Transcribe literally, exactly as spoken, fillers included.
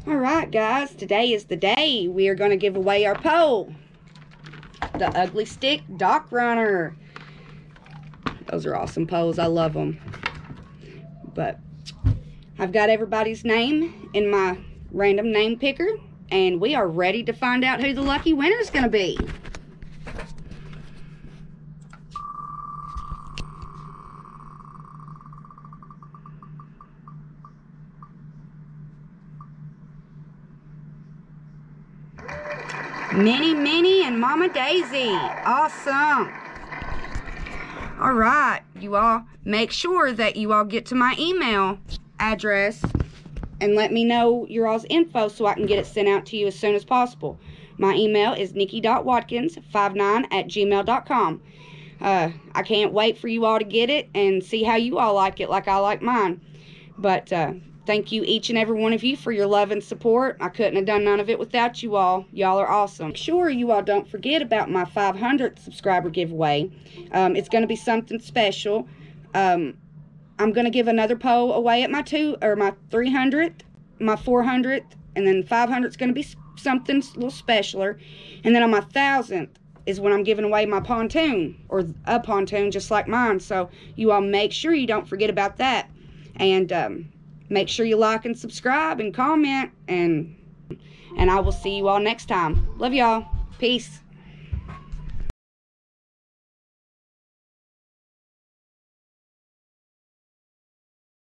Alright guys, today is the day we are going to give away our pole. The Ugly Stick Dock Runner. Those are awesome poles. I love them. But I've got everybody's name in my random name picker, and we are ready to find out who the lucky winner is going to be. Minnie, Minnie, and Mama Daisy. Awesome. All right, you all make sure that you all get to my email address and let me know your all's info so I can get it sent out to you as soon as possible. My email is nikki dot watkins five nine at gmail dot com. Uh, I can't wait for you all to get it and see how you all like it like I like mine. But uh, thank you each and every one of you for your love and support. I couldn't have done none of it without you all. Y'all are awesome. Make sure you all don't forget about my five hundredth subscriber giveaway. Um, it's going to be something special. Um, I'm going to give another pole away at my two or my three hundredth, my four hundredth, and then five hundredth is going to be something a little specialer. And then on my thousandth is when I'm giving away my pontoon, or a pontoon just like mine. So you all make sure you don't forget about that. And um, make sure you like and subscribe and comment, and and I will see you all next time. Love y'all. Peace.